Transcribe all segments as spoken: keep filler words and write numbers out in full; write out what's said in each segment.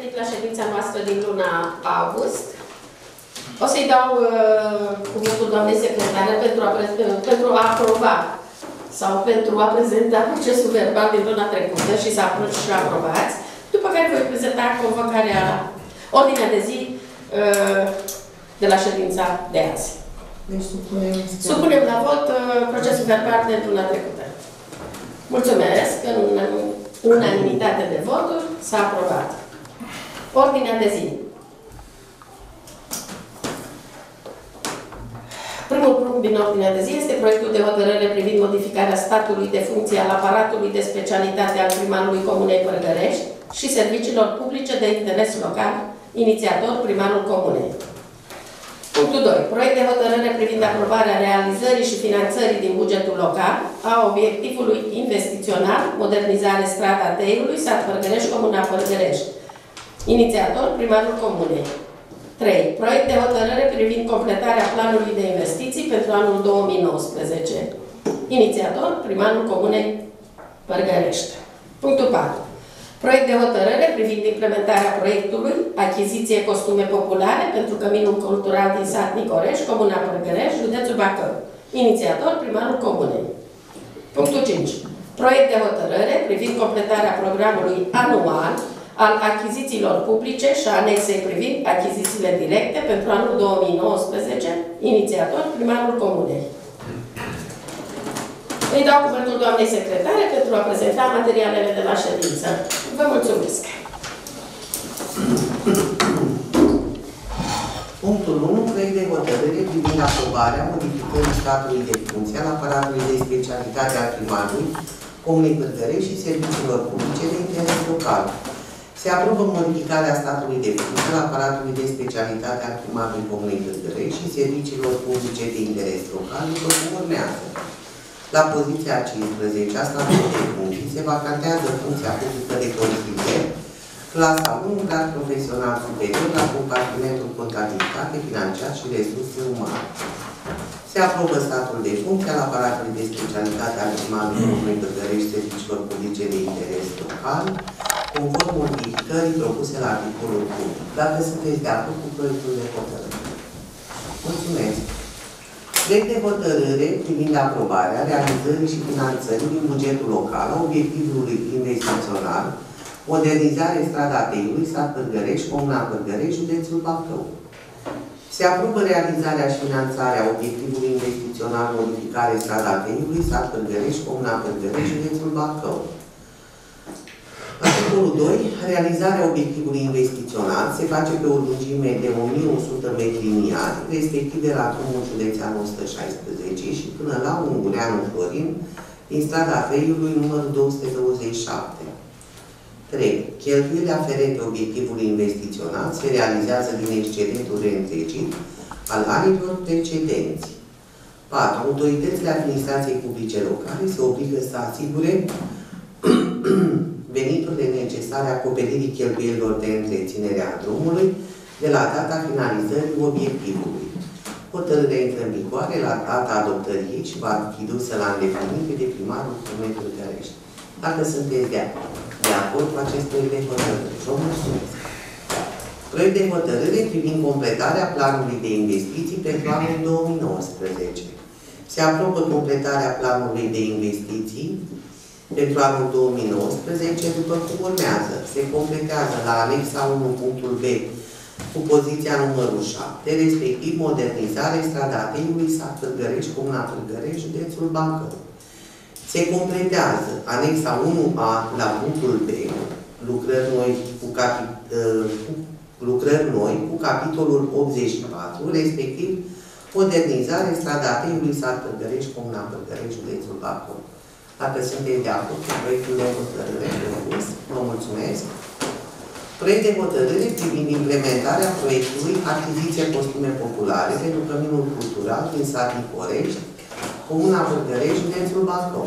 revenit la ședința noastră din luna august. O să-i dau uh, cuvântul doamnei secretare pentru a, pentru a aprova sau pentru a prezenta procesul verbal din luna trecută și să și aprobați, după care voi prezenta convocarea, ordinea de zi uh, de la ședința de azi. Deci supunem, supunem la vot uh, procesul verbal de luna trecută. Mulțumesc, în unanimitate de voturi s-a aprobat. Ordinea de zi. Primul punct din ordinea de zi este proiectul de hotărâre privind modificarea statului de funcție al aparatului de specialitate al primarului Comunei Părgărești și serviciilor publice de interes local, inițiator primarul Comunei. Punctul doi. Proiect de hotărâre privind aprobarea realizării și finanțării din bugetul local a obiectivului investițional, modernizare strada Teiului, sat Părgărești, Comuna Părgărești. Inițiator primarul Comunei. trei. Proiect de hotărâre privind completarea planului de investiții pentru anul două mii nouăsprezece. Inițiator primarul Comunei Părgărești. Punctul patru. Proiect de hotărâre privind implementarea proiectului achiziție costume populare pentru Căminul Cultural din sat Nicorești, Comuna Părgărești, județul Bacău. Inițiator primarul Comunei. Punctul cinci. Proiect de hotărâre privind completarea programului anual al achizițiilor publice și anexei privind achizițiile directe pentru anul două mii nouăsprezece, inițiator primarul Comunei. Îi dau cuvântul doamnei secretare pentru a prezenta materialele de la ședință. Vă mulțumesc! Punctul unu. Proiect de hotărâre privind aprobarea modificării statului de funcție al aparatului de specialitate al primarului Comunei Părgărești și serviciilor publice de interes local. Se aprobă modificarea statului de funcție al aparatului de specialitate al primarului Comunei Părgărești și serviciilor publice de interes local, după cum urmează. La poziția cincisprezece a statului de funcții se vacantează funcția publică de consilier, clasa unu, grad profesional superior, la compartimentul contabilitate, financiar și resurse umane. Se aprobă statul de funcție al aparatului de specialitate al primarului Comunei Părgărești, serviciilor publice de interes local, conform modificării propuse la articolul unu. Dacă sunteți de acord cu proiectul de hotărâre. Mulțumesc! Proiect de hotărâre privind aprobarea realizării și finanțării din bugetul local a obiectivului investițional, modernizare strada Teiului, sat Părgărești, Comuna Părgărești, județul Bacău. Se aprobă realizarea și finanțarea obiectivului investițional, modificare strada Teiului, sat Părgărești, Comuna Părgărești, județul Bacău. Articolul doi. Realizarea obiectivului investițional se face pe o lungime de o mie o sută metri liniari, respectiv de la drumul județean o sută șaisprezece și până la Ungureanu Florin, din strada Teiului, numărul două sute douăzeci și șapte. trei. Cheltuielile aferente obiectivului investițional se realizează din excedentul reîntregit al anilor precedenți. patru. Autoritățile administrației publice locale se obligă să asigure veniturile necesare acoperirii cheltuielilor de întreținere a drumului de la data finalizării obiectivului. Hotărârea intră în vigoare la data adoptării ei și va fi dusă la îndeplinire de primarul Comunei Părgărești. Dacă sunteți de acord, de acord cu acest proiect de hotărâre, vă mulțumesc. Proiect de hotărâre privind completarea planului de investiții pentru anul două mii nouăsprezece. Se aprobă completarea planului de investiții pentru anul două mii nouăsprezece, după cum urmează. Se completează la anexa unu punctul B cu poziția numărul șapte, respectiv modernizare strada Teiului, sat Părgărești, Comuna Părgărești, județul Bacău. Se completează anexa unu A la punctul B, lucrări noi cu, capi, uh, lucrări noi cu capitolul optzeci și patru, respectiv modernizare strada Teiului, sat Părgărești, Comuna Părgărești, județul Bacău. Dacă sunteți de acord cu proiectul de hotărâre propus, vă mulțumesc. Proiect de hotărâre privind implementarea proiectului achiziție costume populare pentru Căminul Cultural din sat Nicorești, Comuna Părgărești, județul Bacău.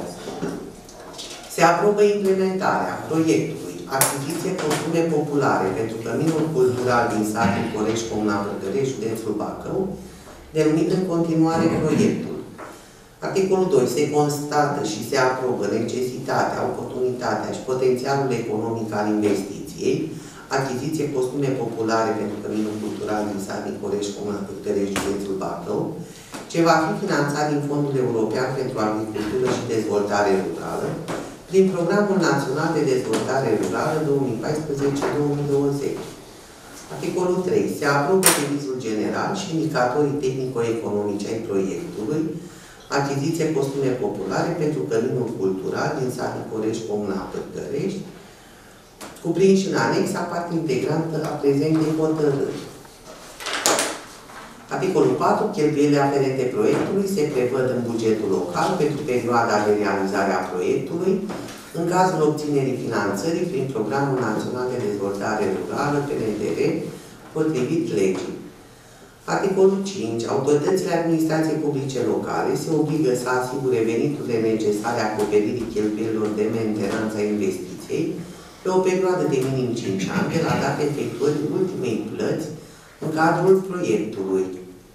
Se aprobă implementarea proiectului achiziție costume populare pentru Căminul Cultural din sat Nicorești, Comuna Părgărești, județul Bacău, denumit în continuare proiectul. Articolul doi. Se constată și se aprobă necesitatea, oportunitatea și potențialul economic al investiției, achiziție costume populare pentru Căminul Cultural din sat Nicoreș, Comuna Pârgărești, județul Bacău, ce va fi finanțat din Fondul European pentru Agricultură și Dezvoltare Rurală, prin Programul Național de Dezvoltare Rurală două mii paisprezece două mii douăzeci. Articolul trei. Se aprobă devizul general și indicatorii tehnico-economici ai proiectului, achiziție costume populare pentru Căminul Cultural din sat Nicoreș, Comuna Pârgărești, cuprinși în anexa parte integrantă a prezentei hotărâri. Articolul patru. Cheltuielile aferente proiectului se prevăd în bugetul local pentru perioada de realizare a proiectului, în cazul obținerii finanțării prin Programul Național de Dezvoltare Rurală, P N D R, potrivit legii. Articolul cinci. Autoritățile administrației publice locale se obligă să asigure veniturile necesare acoperirii cheltuielilor de mentenanță a investiției pe o perioadă de minim cinci ani de la data efectuării ultimei plăți în cadrul proiectului.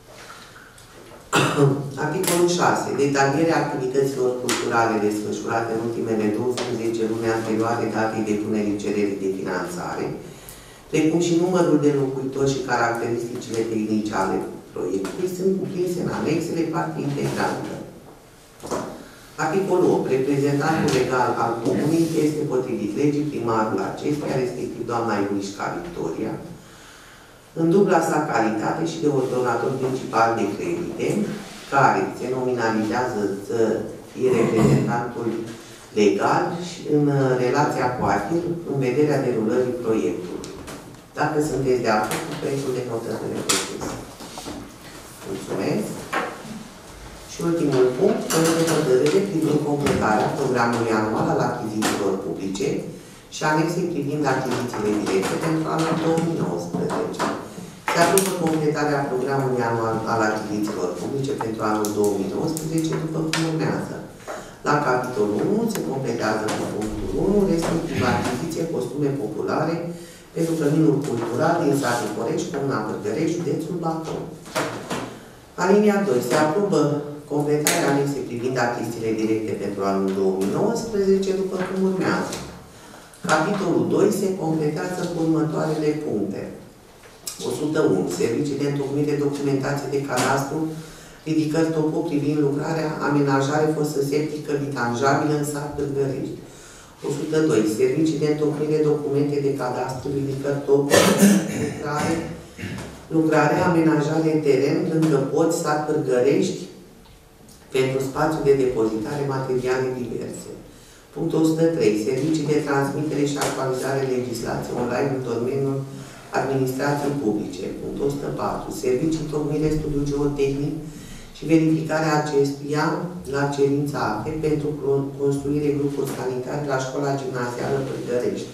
Articolul șase. Detalierea activităților culturale desfășurate în ultimele douăsprezece luni anterioare datei depunerii cererii de finanțare, precum și numărul de locuitori și caracteristicile tehnice ale proiectului, sunt cuprinse în anexele parte integrantă. Articolul opt. Reprezentantul legal al comunei este potrivit legii primarul acesteia, respectiv doamna Iulișca Victoria, în dubla sa calitate și de ordonator principal de credite, care se nominalizează să fie reprezentantul legal și în relația cu AFIR în vederea derulării proiectului. Dacă sunteți de acord cu proiectul de hotărâre propus. Mulțumesc. Și ultimul punct, proiect de hotărâre privind completarea programului anual al achizițiilor publice și anexei privind achizițiile directe pentru anul două mii nouăsprezece. Se aprobă completarea programului anual al achizițiilor publice pentru anul două mii nouăsprezece, după cum urmează. La capitolul unu se completează cu punctul unu, respectiv achiziție costume populare pentru Căminul Cultural din sat Nicorești, Comuna Pârgărești, județul Bacău. Alinia doi. Se aprobă completarea anexei privind achizițiile directe pentru anul două mii nouăsprezece, după cum urmează. Capitolul doi se completează cu următoarele puncte. o sută unu. Servicii de întocmire documentație de cadastru, ridicări topo privind lucrarea, amenajare fosă septică bitanjabilă în sat Pârgărești. o sută doi. Servicii de întocmire documente de cadastru, ridicări topo, lucrare, lucrare, amenajare teren, lângă pod, sat Pârgărești, pentru spațiu de depozitare materiale diverse. Punctul o sută trei. Servicii de transmitere și actualizare legislației online în domeniul administrației publice. Punctul o sută patru. Servicii întocmire, studiu geotehnic și verificarea acestuia la cerința A P E pentru construire grupuri sanitare la școala gimnazială Pârgărești.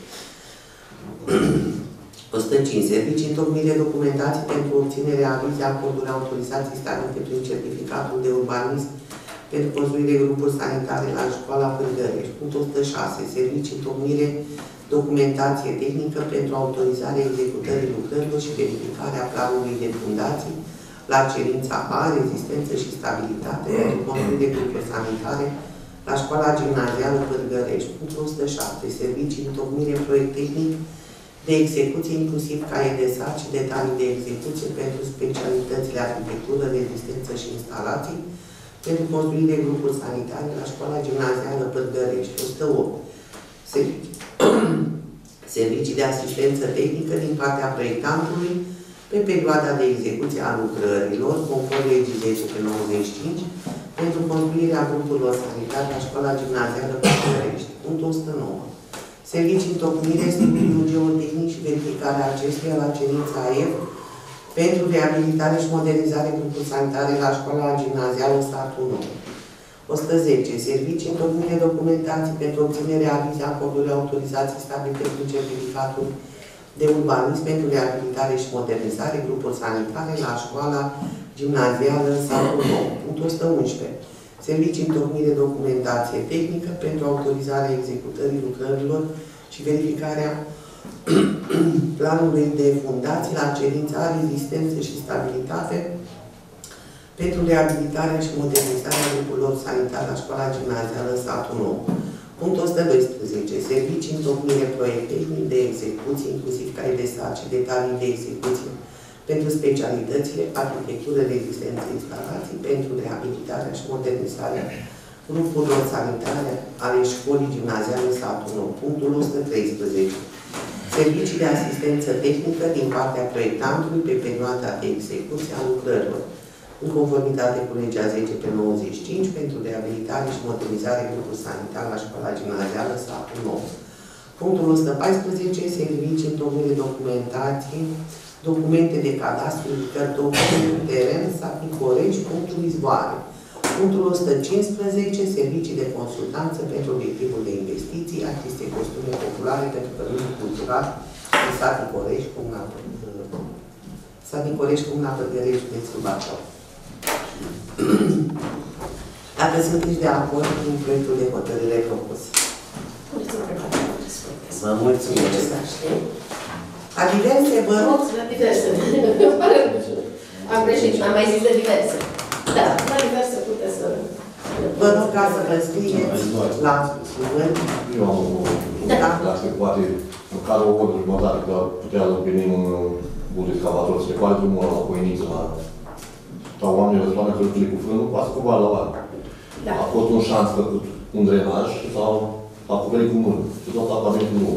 o sută cinci. Servicii întocmire documentații pentru obținerea avizii, acorduri, autorizații stabilite prin certificatul de urbanism pentru construire grupuri sanitare la școala Pârgărești. Punctul o sută șase. Servicii întocmire documentație tehnică pentru autorizarea executării lucrărilor și verificarea planului de fundații la cerința A, rezistență și stabilitate pentru construire grupuri sanitare la școala gimnazială Pârgărești. Punctul o sută șapte. Servicii întocmire proiect tehnic de execuție, inclusiv caie de sat și detalii de execuție pentru specialitățile arhitectură, rezistență și instalații pentru construire grupuri sanitare la școala gimnazială Pârgărești. o sută opt. Servicii. Servicii de asistență tehnică din partea proiectantului pe perioada de execuție a lucrărilor, conform legii zece pe nouăzeci și cinci, pentru construirea grupurilor sanitare la școala gimnazială Pârgărești. Punctul o sută nouă. Servicii întocmire, studiu geotehnic și verificarea acestuia la cerința A F pentru reabilitare și modernizare grupuri sanitare la școala gimnazială satul nou. o sută zece. Servicii întocmire documentații pentru obținerea avizii, acordului, autorizații stabilite prin certificatul de urbanism pentru reabilitare și modernizare grupuri sanitare la școala gimnazială satul nou. Punctul o sută unsprezece. Servicii întocmire documentație tehnică pentru autorizarea executării lucrărilor și verificarea planului de fundații la cerința rezistență și stabilitate pentru reabilitarea și modernizarea grupurilor sanitare la școala gimnazială satul nou. Punctul o sută doisprezece. Servicii, întocmire, proiect tehnic de execuție, inclusiv cai de stat și detalii de execuție pentru specialitățile, arhitectură, rezistență, instalații, pentru reabilitarea și modernizarea grupurilor sanitare ale școlii gimnaziale satul nou. Punctul o sută treisprezece. Servicii de asistență tehnică din partea proiectantului pe perioada de execuție a lucrărilor, în conformitate cu legea zece pe nouăzeci și cinci, pentru reabilitare și modernizare grupului sanitar la școala gimnazială satul nou. Punctul o sută paisprezece. Servicii, întocmire, documentații, documente de cadastru, ridicări, documente, teren, Sapicorești, punctul izvoare. Punctul o sută cincisprezece. Servicii de consultanță pentru obiectivul de investiții, artiste, costume populare pentru părintele cultural în Sapicorești, Comuna Sapicorești, Comuna Pălgărești, județul Bacău. Dacă sunteți de acord cu proiectul de hotărâre propus. Vă mulțumesc. La diverse, vă rog. La diverse. Am greșit, am mai zis de diverse. Da, la diverse puteți să... Vă rog ca să vă scrieți la cuvânt. Eu am o... Dacă se poate, în care o oră jumătate, că putea să venim un bun excavator, se poate drumul la Coiniță, la... sau oamenii războane călătorii cu frânul, poate să cumva la oară. A fost un șanț făcut un drenaj sau acoperit cu mână. Și tot apartamentul nou.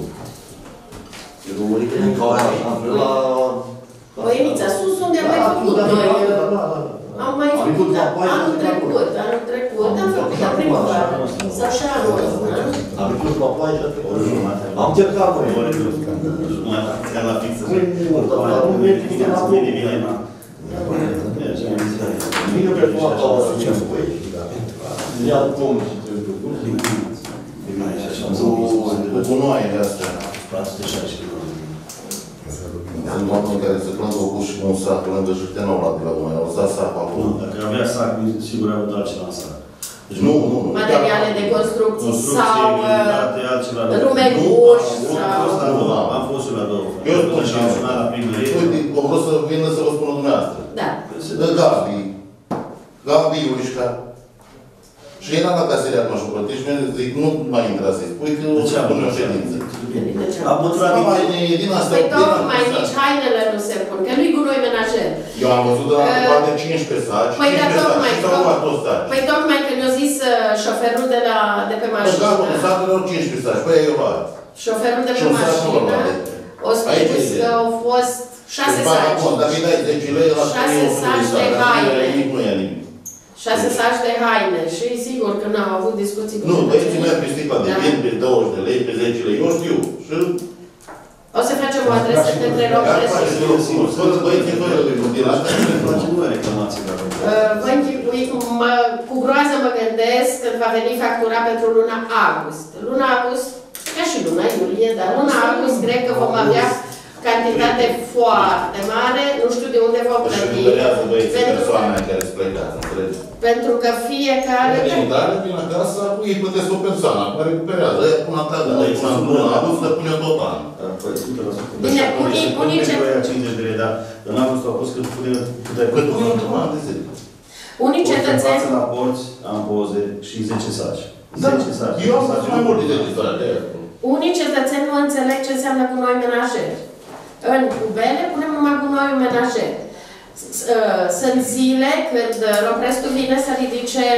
Din cauza șanțului la... Coinița, sus unde am mai făcut noi. Am mai făcut anul trecut, anul trecut, am făcut la primăvară. Sau și anul ăsta. Am făcut papai și atât. Am cercat noi. Ți-a la fixă. Bine pe toată o să ce spui. Ia cum și trebuie Cu gunoaiele astea. Sunt oameni care se plâng au pus și un sac lângă Jârtenou la de la Dumnezeu. Au dat sac acolo. Dacă avea sac, sigur au dat altceva în sac. Nu, nu, nu. Materiale de construcții sau rumeguși sau... Am fost și la două. Eu spun și am sunat la primărie. Uite, o vreau să vină să vă spună dumneavoastră. Da. De Gabi. Gabi Iulișca. Și era la caseria acum și-o plătești, mi-a zic, nu mai intra să-i spui, că o să pune o ședință. Am băturat din asta. Păi tocmai nici hainele nu se pun, că nu-i gunoi menajer. Eu am văzut de la toate cincisprezece saci, Păi da, tocmai, păi tocmai când mi-a zis șoferul de la de pe mașină. Da, în satul erau cincisprezece saci, păi eu luat. Șoferul de pe mașină o spus că au fost șase saci. Dacă îi dai zece lei, la șase saci de haine. Nu ia nimic. Șase saci de haine. Și sigur că n-am avut discuții cu... Nu, băieții mei pe sticla de vin, pe douăzeci de lei, pe zece lei, eu știu. Și... O să facem o adresă către Ropresul. Fără băieții, fără de gândire. Asta nu ne place. Nu reclamații la Vă închipui, cu groază mă gândesc când va veni factura pentru luna august. Luna august, ca și luna iulie, dar luna august cred că vom avea cantitate foarte mare, nu știu de unde vom plăti. Pentru că fiecare... Dar vin acasă, ei plătesc o persoană, acum recuperează. Aia până atâta, până în luna august, le pune tot anul. Bine, unii ce... cincizeci de lei, dar în august au fost cât puteai... Cât pune într-un an de zile. Unii cetățeni... Față la porți, am poze și zece saci. zece saci. Eu am fost mai mult de zece saci. Unii cetățeni nu înțeleg ce înseamnă gunoi menajer. În cubele punem numai gunoiul menajer. Sunt zile când Roprestul vine să ridice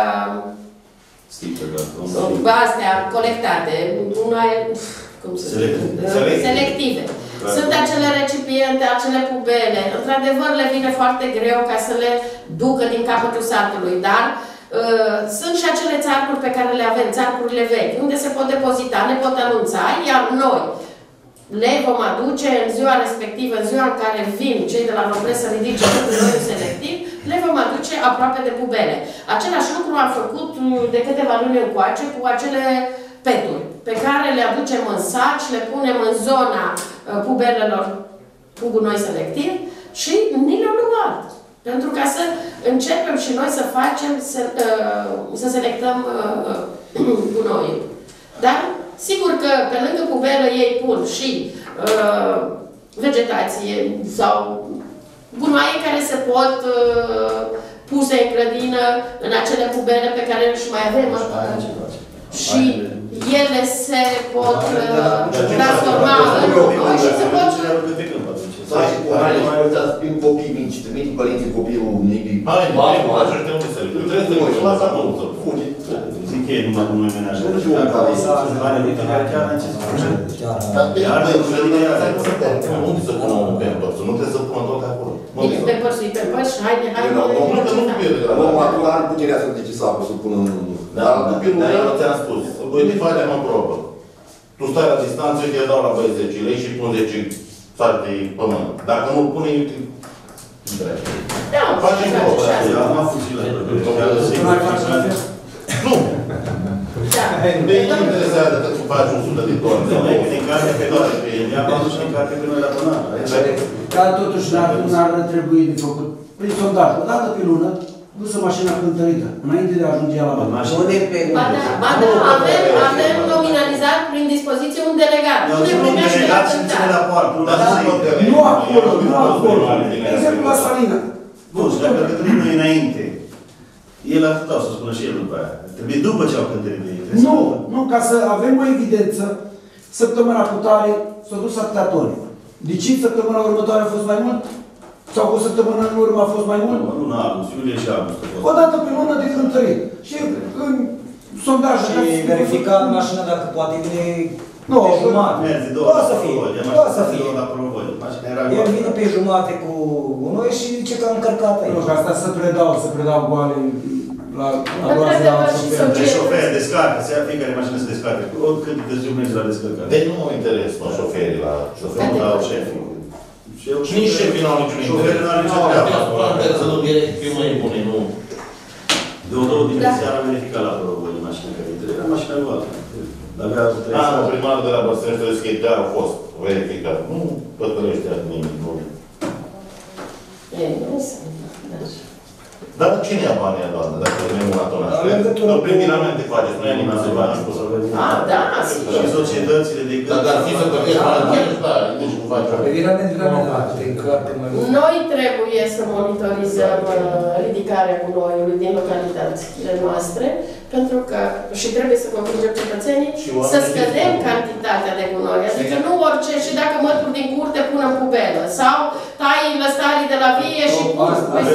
astea colectate, cum se selective. Sunt acele recipiente, acele pubele. Într-adevăr, le vine foarte greu ca să le ducă din capătul satului, dar uh, sunt și acele țarcuri pe care le avem, țarcurile vechi, unde se pot depozita, ne pot anunța, iar noi le vom aduce în ziua respectivă, în ziua în care vin cei de la Ropres să ridice gunoiul selectiv, le vom aduce aproape de pubele. Același lucru am făcut de câteva luni încoace cu acele peturi, pe care le aducem în saci, le punem în zona uh, pubelelor cu gunoi selectiv și ni le-au luat. Pentru ca să începem și noi să facem, să, uh, să selectăm uh, gunoiul. Dar, sigur că pe lângă pubelă ei pun și uh, vegetație sau gunoaie care se pot uh, puse în grădină, în acele pubele pe care și mai avem. Și ele se pot transforma în lucruri și se pot... Mai uitați, prin copii mici, trimit părinții copilul mic, hai, hai, așa știu unde să le trebuie să le lasă acolo să fugi. Zic că nu mai noi menaje. Nu știu unde are de care chiar în ce se face. Iar de unde să pună un pampers? Nu trebuie să pună tot acolo. Bine, pampers-ul e pampers și haide, haide... Omul acum are puterea să zice sapă, să pună în... Dar copilul meu ți-am spus, uite, facem o probă. Tu stai la distanță, eu te dau la băieți zece lei și pun zece țari de pământ. Dacă nu-l pune, eu te... Da, facem probă. Eu am avut și la Nu! Da. Pe nu interesează că tu faci o sută de tone. din carte pe toate. I-am adus și în carte pe noi la până. Dar totuși n-ar trebui de făcut prin sondaj, o dată pe lună, dusă mașina cântărită, înainte de a ajunge la bani. Pune pe Ba da, ba da, avem, avem nominalizat prin dispoziție un delegat. Nu ne primește la cântare. Nu acolo, nu acolo. De exemplu, la Salina. Bun, și dacă cântărit nu înainte, el atâta, să spună și el după aia. Trebuie după ce au cântărit de ei. Nu, nu, ca să avem o evidență, săptămâna cu tare s-a dus atâtea tone. De ce săptămâna următoare a fost mai mult? Sau cu săptămâna în urmă a fost mai mult? Luna august, iulie și august. O dată pe lună de cântărit. Și în sondaj... Și verifica mașina dacă poate vine nu, pe jumătate. Merge două. Poate să fie. Poate să fie. El vine pe jumătate cu gunoi și zice că am încărcat aici. Nu, că asta să predau, să predau goale la a doua zi la șofer. De șofer, descarcă, să ia fiecare mașină să descarcă. Oricât de târziu mergi la descărcare. Deci nu mă interesă șoferii la șoferii. Nu dau șefii. Și nici șefii n-au niciun interes. Șoferii n-au niciun treabă. Trebuie să nu fie mai bune, nu. De o două din seara am verificat la probă de mașină care intră. Era mașina luată. Avea trei Ah, nu, primarul de la Băstrâni trebuie să chiar a fost verificat. Nu pătărește nimic, nu. Ei, nu sunt. Dar cine ia banii, doamnă, dacă e nemunatonat? Nu prin viramente faceți, nu ia nimeni să bani. Ah, da, sigur. Și societățile de gând. Dacă ar fi să plătești bani, da, deci cum faci? Pe virament, virament, da, te încarcă mai mult. Noi trebuie să monitorizăm ridicarea gunoiului din localitățile noastre, pentru că și trebuie să convingem cetățenii să scădem cantitatea de gunoi. Adică nu orice, și dacă mături din curte pun în pubelă, sau tai lăstarii de la vie și pun.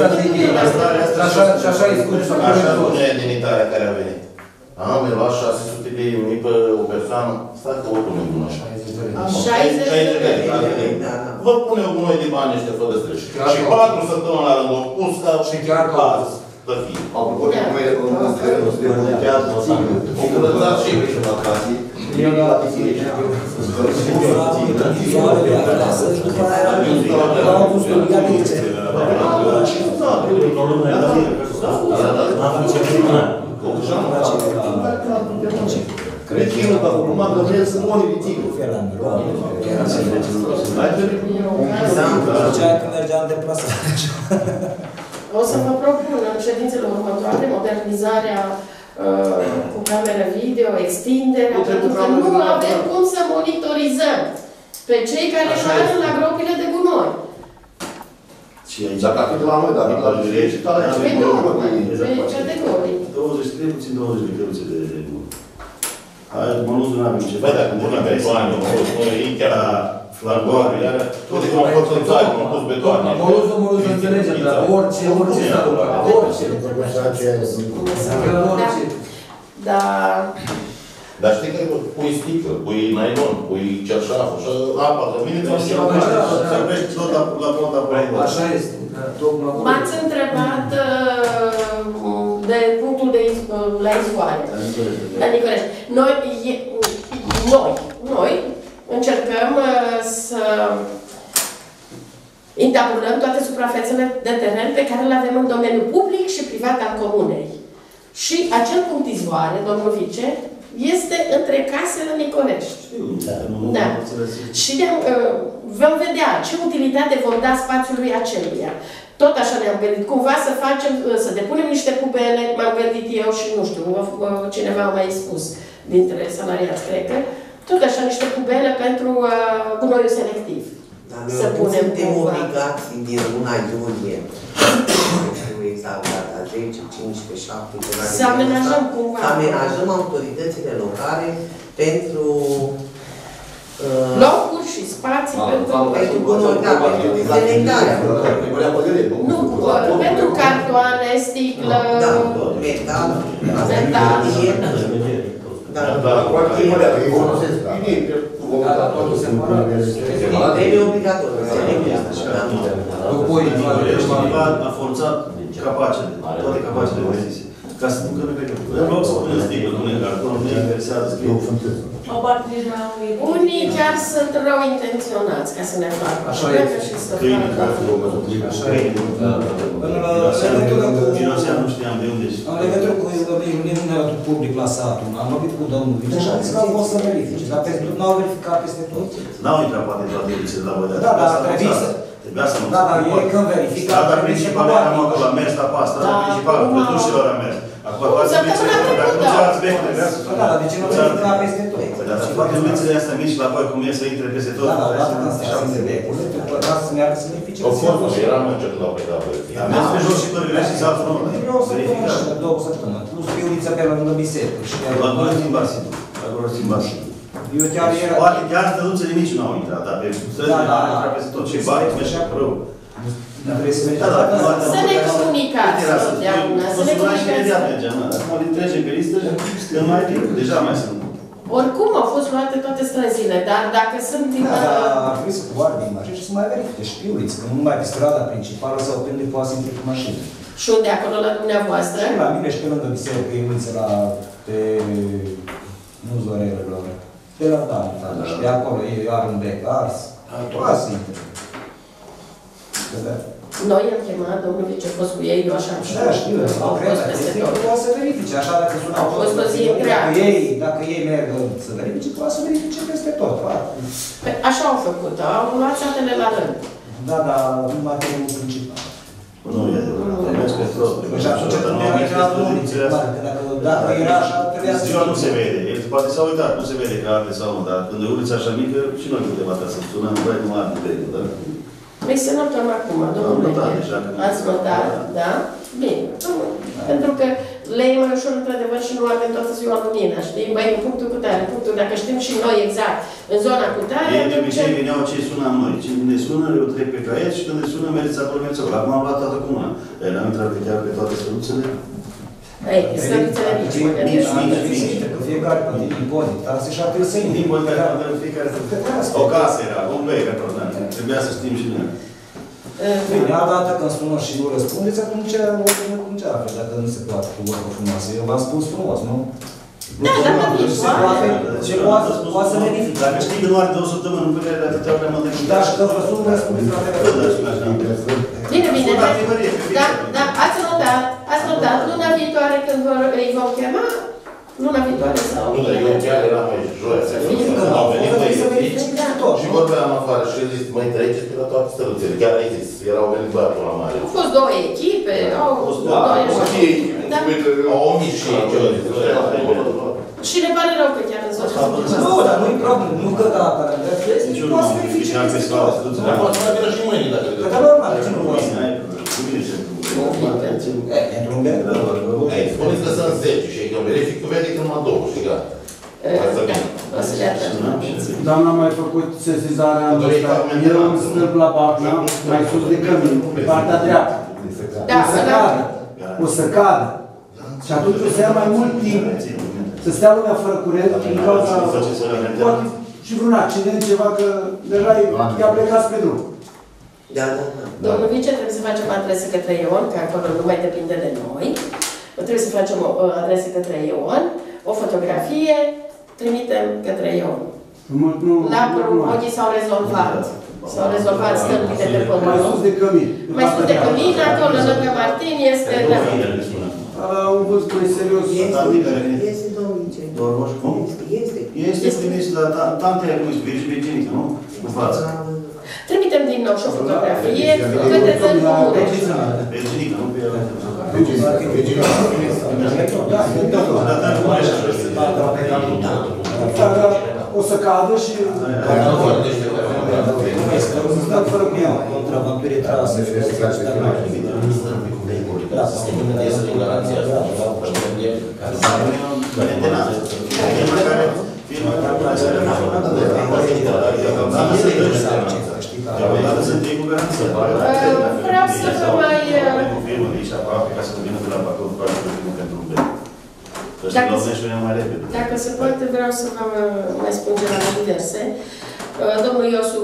Și așa e scursul. Așa spune demnitarea care a venit. Am luat șase sute de euro pe o persoană, stai că o pune bună așa. șaizeci de lei. Vă pune un gunoi de bani ăștia fără stres. Și patru săptămâni la rând, o pus ca și chiar ca azi. Să fie. Apropo de cum e în străinul, se demontează țigă. O curățat și pe și în acazie. Eu la piscine și pe Soarele acasă și după aia au pus pe obligat de ce. Cretinul, dacă nu m-a găsit, sunt unii de țigă. Zicea că mergeam de plasare. O să vă propun în ședințele următoare modernizarea uh, cu camere video, extinderea, pentru că nu avem cum să monitorizăm pe cei care intră la gropile de gunoi. Dacă ar fi de la noi, dar la jurie și tale, Pe două, pe categorii. douăzeci, trei puțin douăzeci de căruțe de gunoi. Hai, mă nu n-am ceva. Băi, dacă punem betoane, ei chiar flagoare, tot cum au fost în țară, cum au pus betoane. Moluzul, moluzul, înțelegem, dar orice, orice s-a luat, orice. Orice. Dar... Dar știi că pui sticlă, pui nylon, pui cerșafă și apa, că vine tot și să vrești tot la pot apoi. Așa este. M-ați întrebat de punctul de la izvoare. La Nicolești. Noi, noi, noi încercăm să intabulăm toate suprafețele de teren pe care le avem în domeniul public și privat al comunei. Și acel punct izvoare, domnul vice, este între casele Nicolești. Da. Și de, uh, vom vedea ce utilitate vom da spațiului aceluia. Tot așa ne-am gândit. Cumva să facem, să depunem niște pubele, m-am gândit eu și nu știu, cineva a mai spus dintre salariați, cred că, tot așa niște pubele pentru uh, gunoiul selectiv. Dar noi nu suntem obligați din luna iulie. Trebuie exact data, zece, cincisprezece, șaptesprezece. Să amenajăm cumva. Să amenajăm autoritățile locale pentru uh, locuri și spații pentru... pentru bunătatea, pentru dezeleitarea. Nu, pentru cartoane, sticlă, metal, metal. Da, Da, trebuie obligatoriu. A forțat capacele, toate capacele decise. Ca să nu că nu cred că... În loc să punem sticlă, punem carton, nu interesează, scrie. Unii chiar sunt rău intenționați ca să ne facă așa și să facă. Girosean nu știam de unde. În legătură cu iluminatul public la satul, am vorbit cu domnul vice și a zis că au fost să verifice, dar peste tot n-au verificat peste tot. N-au intrat poate toate ulițele la voi, Da, dar trebuie să... Trebuia să nu. Da, dar ei când verifică... Strada principală era acolo, a mers la pas, strada principală, pe dușilor a mers. Acum față ulițele, dacă nu ți-ați vechi, trebuia să... Da, dar de ce nu verifica peste tot? Dar să facă ulițele astea mici la voi, cum e să intre peste tot. Da, da, odată când se șase de ecule, trebuia să meargă să verifice. Au fost, era mâncă când au plecat pe Am mers pe jos și părările și s-a frunut. Vreau o săptămână și de două săptămâni. Plus pe ulița pe lângă biserică. Acolo schimbați. Acolo schimbați. Eu chiar era... Poate chiar stăduțele nici nu au intrat, dar pe străzile nu au intrat peste tot. Ce bani, merge acolo. Să ne comunicați totdeauna, să ne comunicați. Acum din trecem pe listă, când mai timp, deja mai sunt. Oricum au fost luate toate străzile, dar dacă sunt din... Da, dar ar trebui să coboare din mașini și să mai verifice și pe uliți, că nu numai pe strada principală sau pe unde poate să intre cu mașini. Și unde acolo la dumneavoastră? Și la mine și pe lângă biserică, e uliță la... pe... nu Zorelelor, pe la Dan, și pe acolo e are un bec ars, poate să intre. Noi am chemat, domnul vice, a fost cu ei, eu așa am știut. Da, știu, au fost peste tot. Poate să verifice, așa dacă sună... Au fost o zi întreagă. Dacă ei, dacă ei merg să verifice, poate să verifice peste tot. Păi, așa au făcut, au luat satele la rând. Da, dar nu materialul principal. Nu e adevărat, am mers pe tot. Și atunci nu era ulițele astea. Dacă era așa, trebuia să... Ziua nu se vede, el poate s-a uitat, nu se vede că arde sau nu, dar când e ulița așa mică, și noi putem atâta să sunăm, băi, nu arde pe el, da? Păi să notăm acum, domnule. Ați notat, da? Bine. Pentru că le e mai ușor, într-adevăr, și nu avem toată ziua lumina, știi? Băi, în punctul cu tare, în punctul, dacă știm și noi exact, în zona cu tare... Ei de obicei veneau ce sunam noi. Cine ne sună, eu trec pe caiet și când ne sună, mergeți acolo, mergeți acolo. Acum am luat toată comuna. Ei, n-am intrat pe chiar pe toate străduțele. Ei, străduțele mici, mă gândesc. Mici, mici, că fiecare plătit impozit, dar se și-ar trebui să intre. Impozit, dar fiecare... O casă era, un bec, acolo, da. Trebuia să știm și noi. Bine, a dată când sună și nu răspundeți, atunci o să ne încearcă, dacă nu se poate cu vorbă frumoasă. Eu v-am spus frumos, nu? Da, dacă nici se poate, se poate, poate să verific. Dacă știi că nu are două săptămâni, nu pe de atâtea ori am Da, și că vă sună, răspundeți la telefon. Bine, bine, da, da, ați notat, ați notat, luna viitoare când îi vom chema, luna viitoare sau... Nu, dar eu chiar eram aici, joi, au venit băieți și vorbeam afară și eu zis, măi, treceți pe la toate stăruțele, chiar ai zis, erau venit băiatul la mare. Au fost două echipe, au fost două echipe. Au omis și ei, ce au zis, și ne pare rău că chiar în zona. Nu, dar nu-i problem, nu că dacă Nici eu nu am verificat pe slavă stăruțele. dar poate să mai vină și mâine, dacă Că da, normal, de ce nu poate să? Pentru un bec? Spuneți că sunt zece și când verific, tu vede că numai două și gata. O să le atragem. Doamna a mai făcut sesizarea anul ăsta. Era un stâlp la Bacna, mai sus de cămin, pe partea dreaptă. Da, o să cadă. O să cadă. Și atunci o să ia mai mult timp să stea lumea fără curent, din cauza poate și vreun accident, ceva, că deja i-a plecat spre drum. Da, da, da. Domnul vice, trebuie să facem adresă către Ion, că acolo nu mai depinde de noi. Trebuie să facem o adresă către Ion, o fotografie, trimitem către Ion. La Prunogii s-au rezolvat. S-au rezolvat stâlpii de pe pământ. Mai sus de cămin. Mai sus de cămin, acolo, lângă Martin, este... Un văzut mai serios. Este, domnice. Este. Este trimis la tante aia cum îi spui și pe genică, nu? În față. Trimitem din nou și o fotografie către țări comune. Pe genică, nu pe ea. O să cadă și... Stăm fără cu ea, contra vampirii trase. publică, să se iese din garanția asta. Vreau să vă mai... Dacă se poate, vreau să vă mai spun ceva la diverse. Domnul Iosu,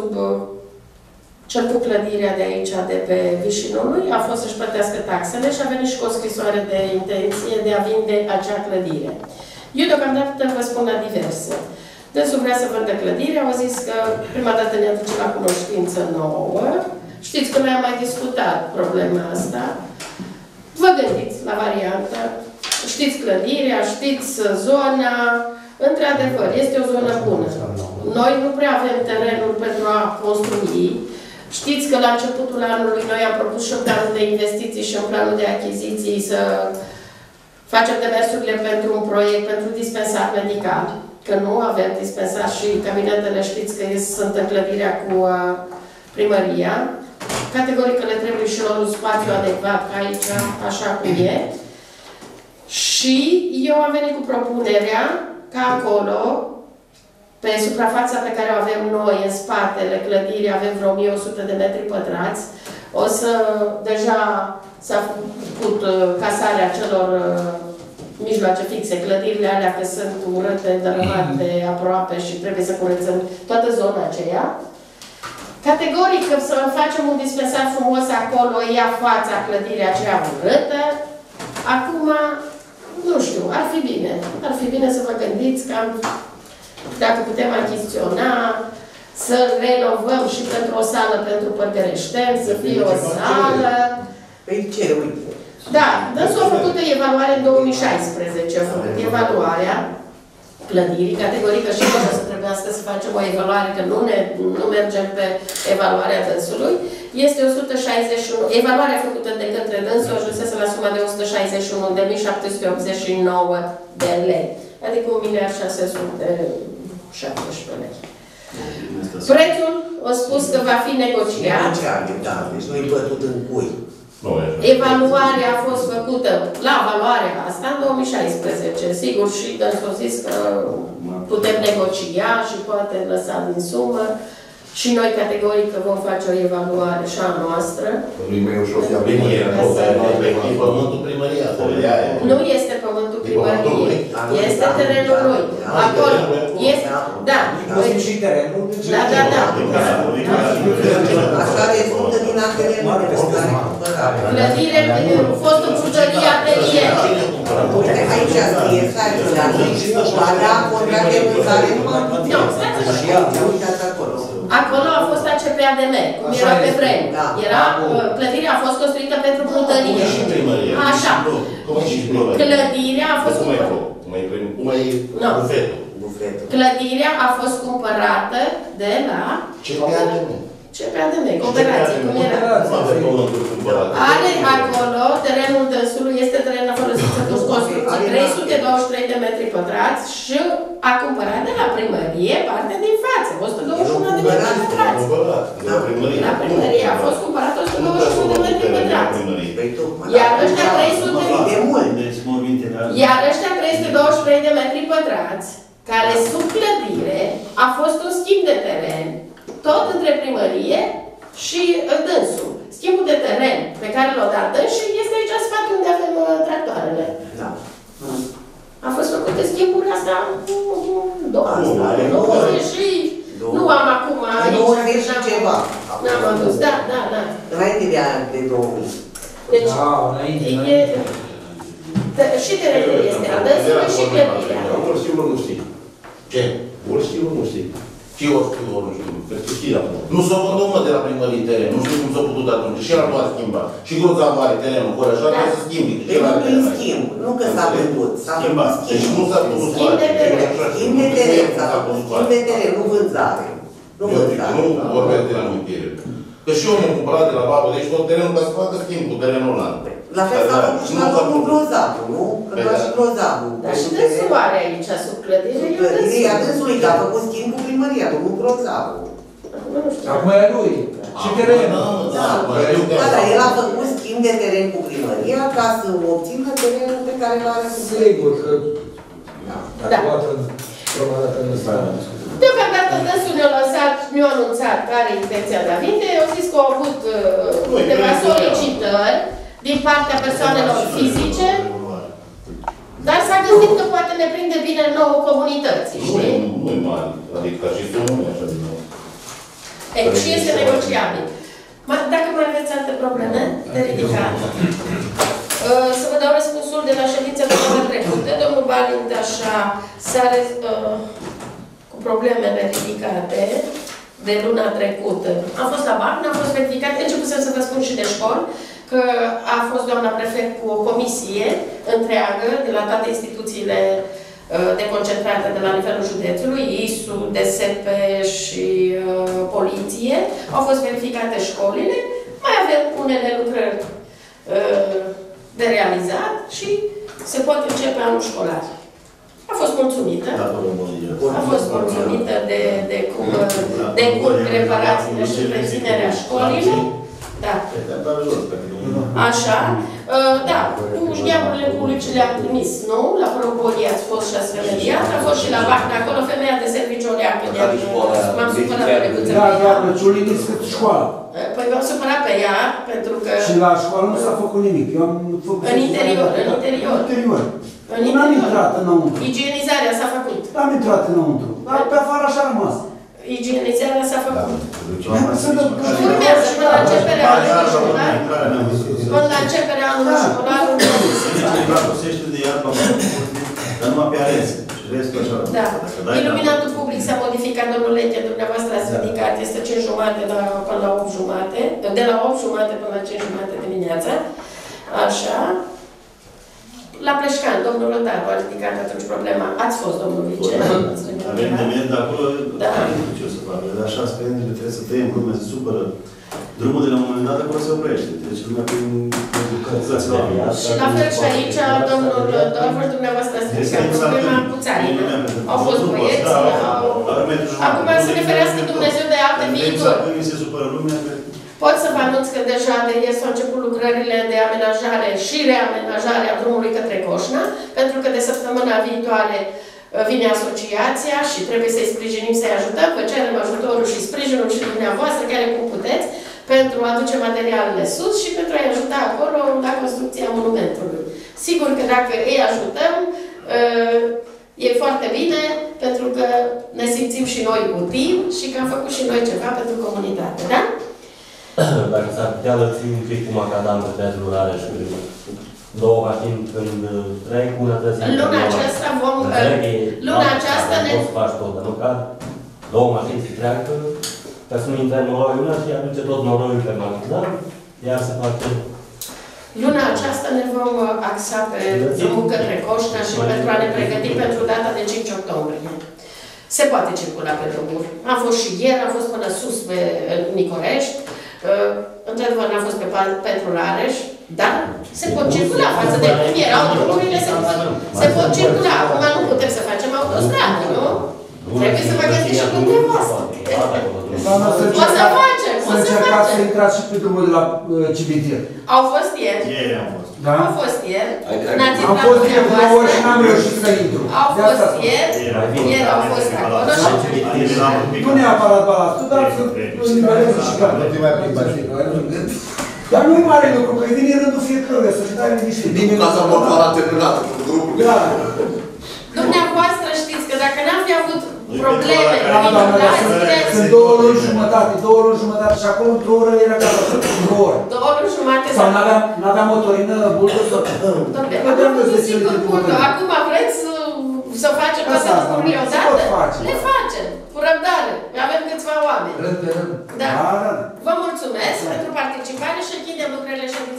cel cu clădirea de aici, de pe Vișinului, a fost să-și plătească taxele și a venit și cu o scrisoare de intenție de a vinde acea clădire. Eu deocamdată vă spun la diverse. Dânsul vrea să vândă clădirea, au zis că prima dată ne aduce la cunoștință nouă. Știți că noi am mai discutat problema asta. Vă gândiți la variantă. Știți clădirea, știți zona. Într-adevăr, este o zonă bună. Noi nu prea avem terenul pentru a construi. Știți că la începutul anului noi am propus și un plan de investiții și un plan de achiziții să facem demersurile pentru un proiect, pentru dispensar medical. Că nu avem dispensar și cabinetele știți că sunt în clădirea cu primăria. Categoric că le trebuie și lor un spațiu adecvat aici, așa cum e. Și eu am venit cu propunerea ca acolo, pe suprafața pe care o avem noi, în spatele clădirii, avem vreo o mie o sută de metri pătrați. O să, deja s-a făcut casarea celor mijloace fixe, clădirile alea că sunt urâte, dărâmate aproape și trebuie să curățăm toată zona aceea. Categoric, să facem un dispensar frumos acolo, ia fața clădirea aceea urâtă. Acum, nu știu, ar fi bine. Ar fi bine să vă gândiți cam dacă putem achiziționa, să renovăm și pentru o sală pentru părgăreșteni, să fie o sală. Păi ce, uite. Da, dânsul a făcut o evaluare în două mii șaisprezece, a făcut evaluarea clădirii, categorică și noi o să trebuiască să facem o evaluare, că nu, ne, nu mergem pe evaluarea dânsului. Este o sută șaizeci și unu, evaluarea făcută de către dânsul ajunsese la suma de o sută șaizeci și unu de mii șapte sute optzeci și nouă de lei, adică un miliard șase sute șaptesprezece lei. Prețul a spus că va fi negociat. Negociat, da, deci nu-i bătut în cui. Evaluarea a fost făcută la valoarea asta în două mii șaisprezece. Sigur, și dânsul a zis că putem negocia și poate lăsa din sumă. Și noi, categoric, vom face o evaluare și a noastră. Pământul primăria. Nu este pământul primăriei. Este terenul lui. Acolo. Este. Da. Și terenul. Da, da, da. Așa rezultă din actele Clădire, fostul frugărie atelier. Aici scrie, stai, alea contract de vânzare numai. Nu, stați acolo. Acolo a fost A C P A D M, cum era pe vreme. Era, clădirea a fost construită pentru brutărie. Așa. Clădirea a fost bufetul. Clădirea a fost cumpărată de la C P A D M. C P A D M, cooperație, cum era. Are acolo, terenul dânsului, este teren folosit pentru construcții, trei sute douăzeci și trei de metri pătrați și a cumpărat de la primărie partea din față, o sută douăzeci și unu de metri pătrați. La primărie a fost cumpărat o sută douăzeci și unu de metri pătrați. Iar ăștia trei sute Iar ăștia trei sute douăzeci și trei de metri pătrați, care sub clădire, a fost un schimb de teren, tot între primărie și dânsul. Schimbul de teren pe care l-a dat dânsul este aici în spate unde avem uh, tractoarele. Da. A fost făcută schimbul asta cu douăzeci și... Nu am acum aici. douăzeci și ceva. N-am adus, da, da, da. Înainte de două mii. Deci, și terenul este al dânsului și clădirea. Ori știu, ori nu știi. Ce? Ori știu, ori nu știi. Ce ori știu, ori nu știu. Nu s-a vândut, mă, de la primării teren. Nu știu cum s-a putut atunci. Și el nu a schimbat. Și groza mare terenul, ori așa, trebuie să schimbi. Deci nu prin schimb. Nu că s-a vândut. S-a schimbat. Deci nu s-a putut schimb de teren. Schimb de teren. Schimb de teren, nu vânzare. Nu vânzare. Nu vorbesc de la amintire. Că și eu m-am cumpărat de la babă, deci tot terenul ca să facă schimb cu terenul ăla. La fel s-a făcut și la domnul Grozavu, nu? Că doar și Grozavu. Dar și dânsul are aici, sub clădire, e dânsul. Clădirea dânsului, că a făcut schimb cu primăria, domnul Grozavu. Acum e lui. Și terenul. Da, dar el a făcut schimb schimbe teren cu primăria ca să obțină terenul pe care îl are cu Sigur că Da. toată prima dată nu stai la discuție. Deocamdată dânsul ne-a lăsat, ne-a anunțat că are intenția de a vinde. Eu zis că au avut uh, câteva solicitări din partea persoanelor fizice, dar s-a gândit că poate ne prinde bine nouă comunității, știi? Nu e mare, adică ca și sumă nu e așa din nou. E, și este negociabil. Ma- Dacă mai aveți alte probleme de ridicat, uh, să vă dau răspunsul de la ședința de data trecută. Domnul Balint, așa, s-a re- uh, cu problemele ridicate de luna trecută. Am fost la B A C, n-am fost verificat, începusem să vă spun și de școli, că a fost doamna prefect cu o comisie întreagă de la toate instituțiile uh, deconcentrate de la nivelul județului, I S U, D S P și uh, poliție. Au fost verificate școlile, mai avem unele lucrări uh, de realizat și se poate începe anul școlar. A fost mulțumită. A fost mulțumită de, de cum, de cum reparațiile și întreținerea școlilor. Da. Așa. Da, cu șgheamurile publice le-am trimis, nu? La Propolie ați fost și ați remediat. A fost și la B A C, de acolo, femeia de serviciu oleacă. M-am supărat pe recuță. Da, doamnă, Ciulini scât școală. Păi m-am supărat pe ea, pentru că... Și la școală nu s-a făcut nimic. Eu am făcut... În interior, în interior. În interior. În Nu am intrat înăuntru. Igienizarea s-a făcut. N-am intrat înăuntru. Dar pe afară așa a rămas. Igienizarea s-a făcut. Urmează până la începerea anului școlar. Până la începerea anului școlar. Folosește de iarba, dar numai pe ales. Și restul așa. Da. Iluminatul public s-a modificat, domnul Leche, dumneavoastră ați ridicat, este cinci jumate până la opt jumate, de la opt jumate până la cinci jumate dimineața. Așa. La Pleșcan, domnul Rotaru a ridicat atunci problema. Ați fost, domnul vice. Avem de mers de acolo, Da. ce o să facă? De așa spune, trebuie să tăiem, lumea se supără. Drumul de la un moment dat acolo se oprește. Deci lumea prin educația la mine. Și la fel și aici, domnul Dorfăr, dumneavoastră ați ridicat problema cu țarină. Au fost băieți, au... Acum să ne ferească Dumnezeu de alte viitori. Exact, se supără lumea. Pot să vă anunț că deja de ieri s-au început lucrările de amenajare și reamenajare a drumului către Coșna, pentru că de săptămâna viitoare vine asociația și trebuie să-i sprijinim, să-i ajutăm. Vă cerem ajutorul și sprijinul și dumneavoastră, care cum puteți, pentru a aduce materialele sus și pentru a-i ajuta acolo la construcția monumentului. Sigur că dacă îi ajutăm, e foarte bine, pentru că ne simțim și noi utili și că am făcut și noi ceva pentru comunitate, da? Dacă s-ar putea lăți un pic cu macadam pe pentru Rareș, două mașini când trec, una trebuie să... Luna aceasta vom... Luna aceasta ne... Poți să faci tot, dar măcar două mașini se treacă, ca să nu intre noroi una și aduce tot noroiul pe macadam, iar se face... Luna aceasta ne vom axa pe drumul către Coșna și pentru a ne pregăti pentru data de cinci octombrie. Se poate circula pe drumuri. Am fost și ieri, am fost până sus pe Nicorești. Uh, într-adevăr, n-am fost pe, pentru Rareș, dar se pot circula față de cum erau drumurile, se pot, se pot circula. Acum nu putem să facem autostradă, nu? Trebuie să vă găsiți și dumneavoastră. O să facem, o să încercați să facem. intrați și pe drumul de la cimitir. Au fost ieri. Ieri am fost. Da? Au fost ieri. Am fost ieri două ori și n-am reușit să intru. Au fost ieri. Ieri au fost acolo și... Nu neapărat balastul, dar să niveleze și gata. Dar nu e mare lucru, că vine rândul fiecăruia să-și dai niște... Din casa mortală terminată cu grupul. Da. Dumneavoastră știți că dacă n-am fi avut probleme, Da, doamne, dar sunt- sunt două luni jumătate, două luni jumătate și acolo într-o oră era gata, două ore. două luni jumate Sau n-aveam, n-aveam motorină, buldozer. Dom'le, Că am de-am făcut văzut sigur de curcă. motorină. Acum vreți să, să facem Asta, toate asta, lucrurile se odată? pot face. Le facem, cu răbdare. Avem câțiva oameni. Rând pe rând. Da. Da, da. Vă mulțumesc pentru participare și închidem lucrările ședinței.